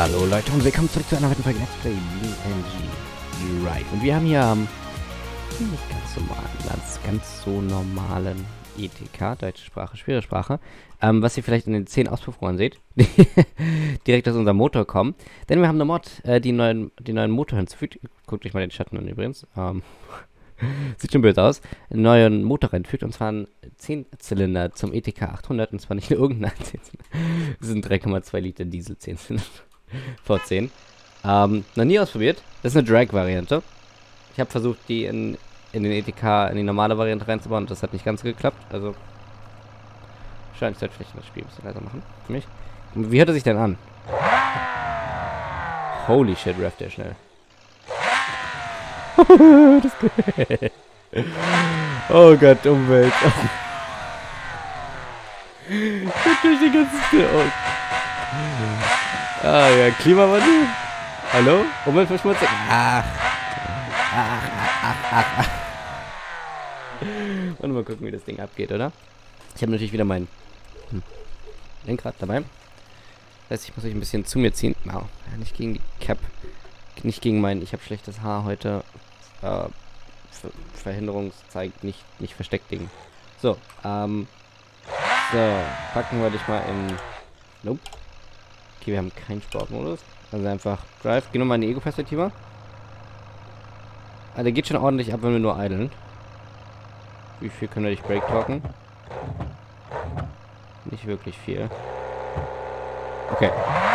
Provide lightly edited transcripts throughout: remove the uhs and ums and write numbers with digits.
Hallo Leute und willkommen zurück zu einer weiteren Folge Let's Play BNG Ride. Und wir haben hier nicht ganz so normalen ETK, deutsche Sprache, schwere Sprache, was ihr vielleicht in den 10 Auspuffrohren seht, die direkt aus unserem Motor kommen. Denn wir haben eine Mod, die neuen Motor hinzufügt. Guckt euch mal den Schatten an übrigens. Sieht schon böse aus. Einen neuen Motor reinfügt, und zwar einen 10-Zylinder zum ETK 800, und zwar nicht nur irgendein 10-Zylinder. Das sind 3,2 Liter Diesel 10-Zylinder. V10. Noch nie ausprobiert. Das ist eine Drag-Variante. Ich habe versucht, die in den ETK, in die normale Variante reinzubauen, und das hat nicht ganz geklappt. Also, wahrscheinlich sollte ich vielleicht das Spiel ein bisschen leiser machen. Für mich. Wie hört er sich denn an? Holy shit, rafft der schnell. Oh Gott, Umwelt. Guckt euch die ganze Zeit. Ah ja, Klimawandel. Hallo? Umweltverschmutzung. Ach. Und mal gucken, wie das Ding abgeht, oder? Ich habe natürlich wieder mein Lenkrad dabei. Das heißt, ich muss euch ein bisschen zu mir ziehen. Wow. Ja, nicht gegen die Cap. Nicht gegen mein, ich habe schlechtes Haar heute. Verhinderungszeig, nicht versteckt Ding. So, so, packen wir dich mal in. Nope. Okay, wir haben keinen Sportmodus. Also einfach Drive. Geh nochmal in die Ego-Perspektive. Ah, der geht schon ordentlich ab, wenn wir nur idlen. Wie viel können wir dich Break talken? Nicht wirklich viel. Okay.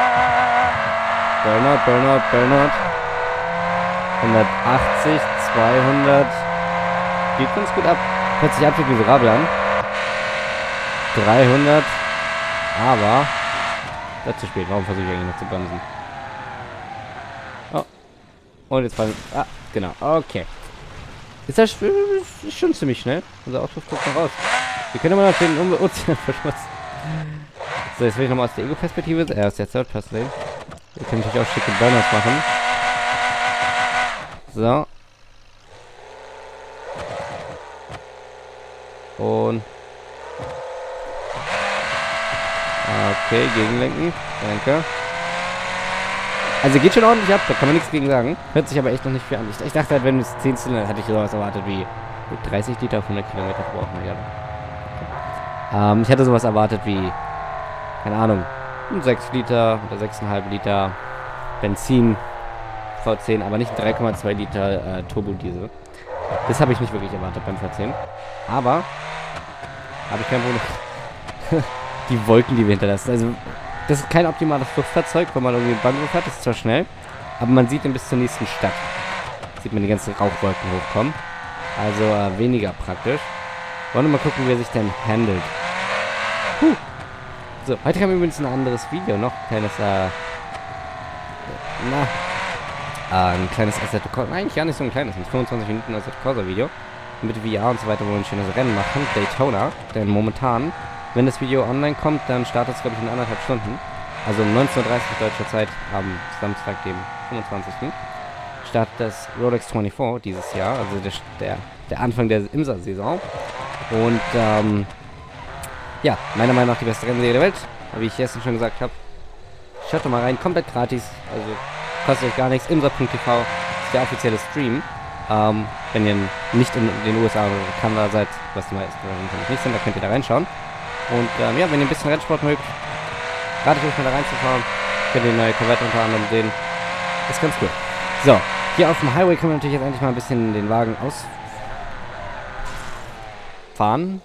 Burnout. 180, 200. Geht ganz gut ab. Hört sich absolut miserabel an. 300. Aber das ist zu spät. Warum versuche ich eigentlich noch zu bremsen? Oh. Und jetzt fallen. Ah, genau. Okay. Ist das ist schon ziemlich schnell. Unser Auspuff guckt noch raus. Wir können immer noch den Ozean verschmutzen. So, jetzt will ich nochmal aus der Ego-Perspektive. Aus der Third-Perspektive. Wir können natürlich auch schicke Burnouts machen. So. Und. Okay, gegenlenken. Danke. Also geht schon ordentlich ab, da kann man nichts gegen sagen. Hört sich aber echt noch nicht viel an. Ich dachte halt, wenn es 10 Zylinder, hätte ich sowas erwartet wie 30 Liter auf 100 Kilometer verbrauchen. Ja. Ich hatte sowas erwartet wie, keine Ahnung, 6 Liter oder 6,5 Liter Benzin V10, aber nicht 3,2 Liter Turbodiesel. Das habe ich nicht wirklich erwartet beim V10. Aber habe ich kein Problem. Die Wolken, die wir hinterlassen. Also, das ist kein optimales Fluchtfahrzeug, wenn man irgendwie einen Bahnhof hat. Das ist zwar schnell, aber man sieht ihn bis zur nächsten Stadt. Sieht man die ganzen Rauchwolken hochkommen. Also weniger praktisch. Wollen wir mal gucken, wie er sich denn handelt. So, heute haben wir übrigens ein anderes Video noch. Ein kleines Assetto Corsa. Eigentlich gar nicht so ein kleines, ein 25 Minuten Assetto Corsa Video. Mit VR und so weiter, wo wir ein schönes Rennen machen. Daytona. Denn momentan, wenn das Video online kommt, dann startet es, glaube ich, in 1,5 Stunden. Also um 19:30 Uhr deutscher Zeit am Samstag, dem 25. startet das Rolex 24 dieses Jahr. Also der Anfang der IMSA-Saison. Und ja, meiner Meinung nach die beste Rennserie der Welt. Wie ich gestern schon gesagt habe. Schaut doch mal rein, komplett gratis. Also kostet euch gar nichts. IMSA.tv ist der offizielle Stream. Wenn ihr nicht in den USA oder Kanada seid, was die meisten nicht sind, da könnt ihr da reinschauen. Und ja, wenn ihr ein bisschen Rennsport mögt, rate ich euch mal da reinzuschauen. Könnt ihr die neue Corvette unter anderem sehen. Ist ganz cool. So, hier auf dem Highway können wir natürlich jetzt endlich mal ein bisschen den Wagen ausfahren.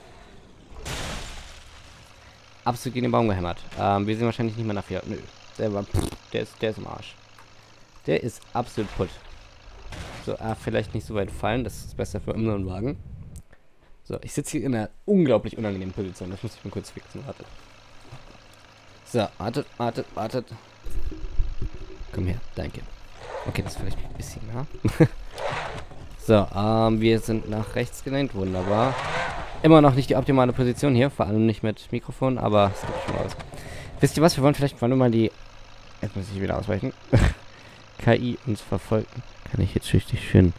Absolut gegen den Baum gehämmert. Wir sehen wahrscheinlich nicht mehr nach 4. Nö. Der ist im Arsch. Der ist absolut putt. So, vielleicht nicht so weit fallen. Das ist besser für unseren Wagen. So, ich sitze hier in einer unglaublich unangenehmen Position. Das muss ich mal kurz fixen. Wartet. So, wartet. Komm her, danke. Okay, das ist vielleicht ein bisschen, ja. So, wir sind nach rechts gelenkt. Wunderbar. Immer noch nicht die optimale Position hier. Vor allem nicht mit Mikrofon, aber es gibt schon was. Wisst ihr was? Wir wollen vielleicht mal die... Jetzt muss ich wieder ausweichen. KI uns verfolgen. Kann ich jetzt richtig schön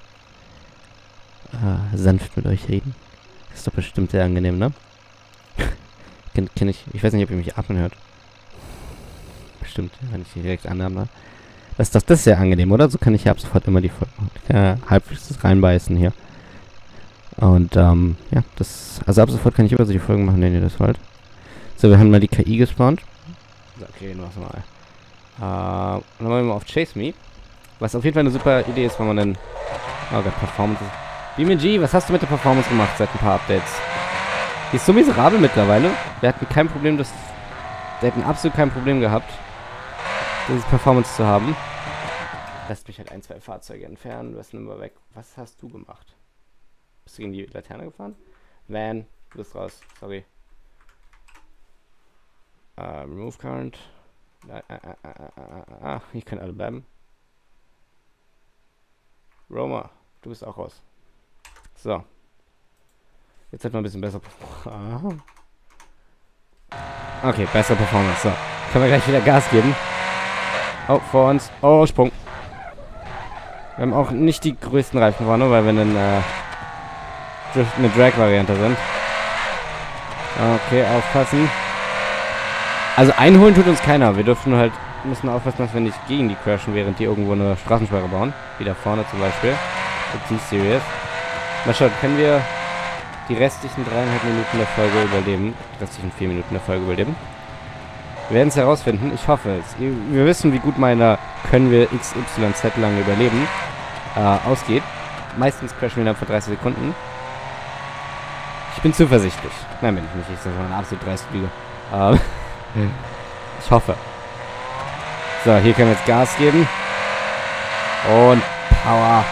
sanft mit euch reden? Das ist doch bestimmt sehr angenehm, ne? Ich weiß nicht, ob ihr mich atmen hört. stimmt. Wenn ich die direkt annahme. Das ist sehr angenehm, oder? So kann ich ja ab sofort immer die Folgen halbwegs reinbeißen hier. Und, ja, also ab sofort kann ich immer so die Folgen machen, wenn ihr das wollt. So, wir haben mal die KI gespawnt. So, okay, nur mal. Dann wollen wir mal auf Chase Me. Was auf jeden Fall eine super Idee ist, wenn man dann... Oh Gott, Performance. BeamNG, was hast du mit der Performance gemacht seit ein paar Updates? Die ist so miserabel mittlerweile. Wir hatten kein Problem, wir hätten absolut kein Problem gehabt, diese Performance zu haben. Lasst mich halt 1, 2 Fahrzeuge entfernen. Was nehmen wir weg? Was hast du gemacht? Bist du gegen die Laterne gefahren? Van, du bist raus. Sorry. Remove Current. Hier können alle bleiben. Roma, du bist auch raus. So. Jetzt hat man ein bisschen besser. Okay, bessere Performance. So. Können wir gleich wieder Gas geben. Oh, vor uns. Oh, Sprung. Wir haben auch nicht die größten Reifen vorne, weil wir eine Drag-Variante sind. Okay, aufpassen. Also einholen tut uns keiner. Wir müssen aufpassen, dass wir nicht gegen die crashen, während die irgendwo eine Straßensperre bauen. Wie da vorne zum Beispiel. Mit T-Series. Mal schauen, können wir die restlichen 3,5 Minuten der Folge überleben? Die restlichen 4 Minuten der Folge überleben? Wir werden es herausfinden. Ich hoffe es. Wir wissen, wie gut meiner können wir XYZ lange überleben ausgeht. Meistens crashen wir innerhalb von 30 Sekunden. Ich bin zuversichtlich. Nein, bin ich nicht. Das ist eine absolut dreiste Lüge. Ich hoffe. So, hier können wir jetzt Gas geben. Und Power.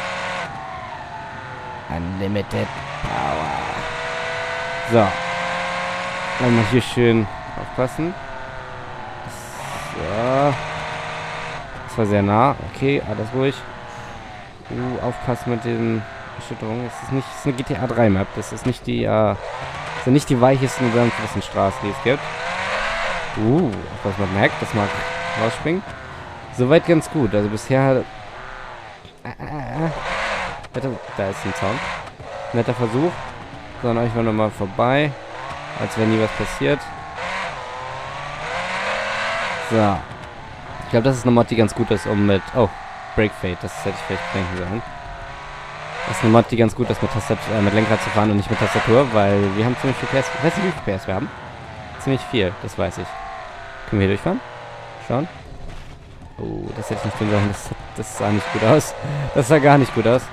Unlimited Power. So. Dann mal hier schön aufpassen. So. Das war sehr nah. Okay, alles ruhig. Aufpassen mit den Erschütterungen. Es ist eine GTA 3 Map. Das ist nicht die, sind nicht die weichesten und sanftesten Straßen, die es gibt. Was man merkt, das mag rausspringen. Soweit ganz gut. Also bisher... Da ist ein Sound. Netter Versuch. So, an euch war nochmal vorbei. Als wäre nie was passiert. So. Ich glaube, das ist eine Mod, die ganz gut ist, um mit... Oh, Break Fade. Das hätte ich vielleicht denken sollen. Das ist eine Mod, die ganz gut ist, mit Lenkrad zu fahren und nicht mit Tastatur, weil wir haben ziemlich viel PS. Ich weiß nicht, wie viel PS wir haben. Ziemlich viel, das weiß ich. Können wir hier durchfahren? Schauen. Oh, das hätte ich nicht tun sollen. Das sah nicht gut aus. Das sah gar nicht gut aus.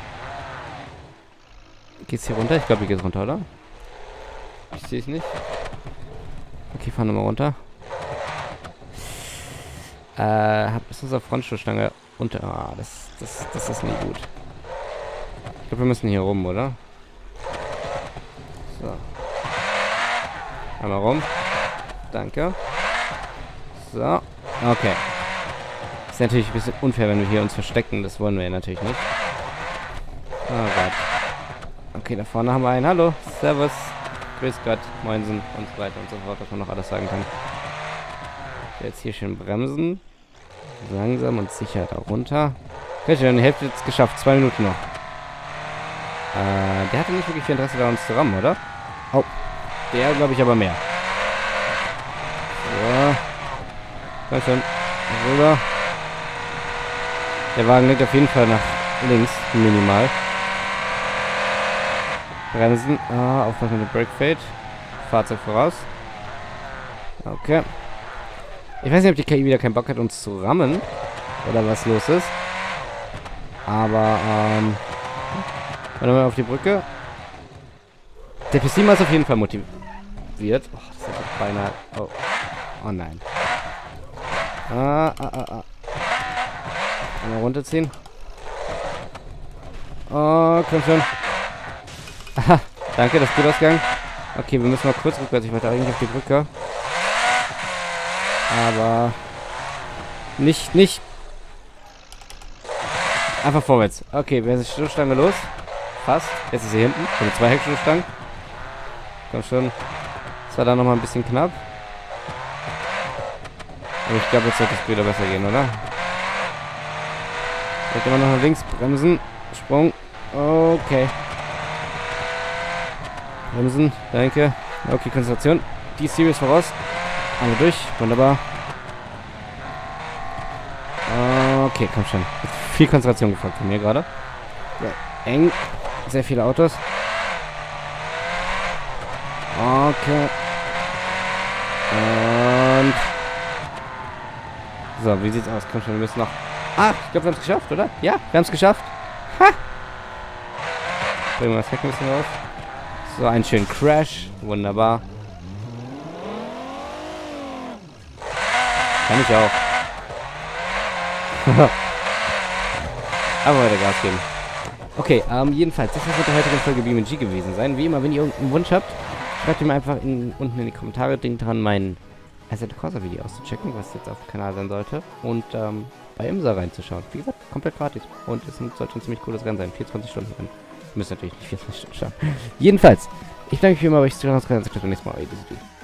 Geht's hier runter? Ich glaube, hier geht's runter, oder? Ich sehe es nicht. Okay, fahren wir mal runter. Ist unsere Frontstoßstange unter... Ah, das ist nie gut. Ich glaube, wir müssen hier rum, oder? So. Einmal rum. Danke. So. Okay. Ist natürlich ein bisschen unfair, wenn wir hier uns verstecken. Das wollen wir ja natürlich nicht. Oh Gott. Okay, da vorne haben wir einen. Hallo. Servus. Grüß Gott. Moinsen. Und so weiter und so fort, dass man noch alles sagen kann. Jetzt hier schön bremsen. Langsam und sicher da runter. Okay, schön. Die Hälfte jetzt geschafft. 2 Minuten noch. Der hatte nicht wirklich viel Interesse daran, uns zu rammen, oder? Oh. Der, glaube ich, aber mehr. So. Komm schon. Rüber. Der Wagen lenkt auf jeden Fall nach links. Minimal. Bremsen. Aufpassen mit dem Brake Fade. Fahrzeug voraus. Okay. Ich weiß nicht, ob die KI wieder keinen Bock hat, uns zu rammen. Oder was los ist. Aber, warte mal auf die Brücke. Der PC ist auf jeden Fall motiviert. Oh, das ist beinahe... Oh nein. Einmal runterziehen. Oh, komm schon. Aha, danke, das ist gut ausgegangen. Okay, wir müssen mal kurz rückwärts. Ich wollte eigentlich auf die Brücke. Aber... Nicht... Einfach vorwärts. Okay, wer ist die Stoßstange los? Fast. Jetzt ist sie hinten. Also 2 Heckstoßstangen. Komm schon. Das war da nochmal ein bisschen knapp. Aber ich glaube, jetzt sollte es wieder besser gehen, oder? Jetzt immer noch nach links. Bremsen. Sprung. Okay. Bremsen. Danke. Okay, Konzentration. Die Series voraus. Einmal durch. Wunderbar. Okay, komm schon. Jetzt viel Konzentration gefragt von mir gerade. Ja, eng. Sehr viele Autos. Okay. Und... So, wie sieht's aus? Komm schon, wir müssen noch... Ah, ich glaube, wir haben es geschafft, oder? Ja, wir haben es geschafft. Ha! Bringen wir das Heck ein bisschen raus. So, einen schönen Crash. Wunderbar. Kann ich auch. Aber weiter Gas geben. Okay, jedenfalls, das wird mit der heutigen Folge BeamNG gewesen sein. Wie immer, wenn ihr irgendeinen Wunsch habt, schreibt ihr mir einfach unten in die Kommentare. Denkt dran, mein Assetto Corsa Video auszuchecken, was jetzt auf dem Kanal sein sollte. Und bei IMSA reinzuschauen. Wie gesagt, komplett gratis. Und es sollte ein ziemlich cooles Rennen sein. 24 Stunden Rennen. Ihr müsst natürlich nicht 24 Stunden schauen. Jedenfalls, ich danke euch für immer, euch zu schauen. Bis zum nächsten Mal.